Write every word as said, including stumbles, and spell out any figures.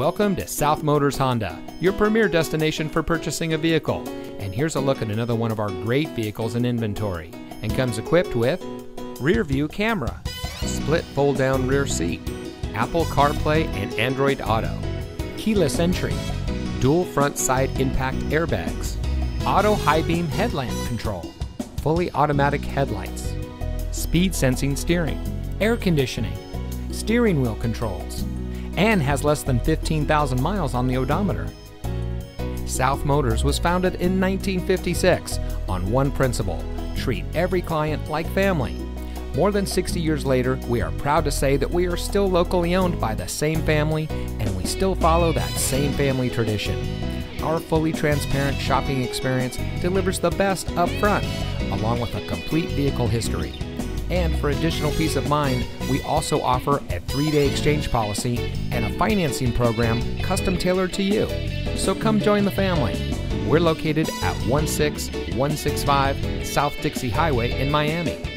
Welcome to South Motors Honda, your premier destination for purchasing a vehicle. And here's a look at another one of our great vehicles in inventory, and comes equipped with rear view camera, split fold down rear seat, Apple CarPlay and Android Auto, keyless entry, dual front side impact airbags, auto high beam headlamp control, fully automatic headlights, speed sensing steering, air conditioning, steering wheel controls, and has less than fifteen thousand miles on the odometer. South Motors was founded in nineteen fifty-six on one principle: treat every client like family. More than sixty years later, we are proud to say that we are still locally owned by the same family, and we still follow that same family tradition. Our fully transparent shopping experience delivers the best up front, along with a complete vehicle history. And for additional peace of mind, we also offer a three-day exchange policy and a financing program custom tailored to you. So come join the family. We're located at one six one six five South Dixie Highway in Miami.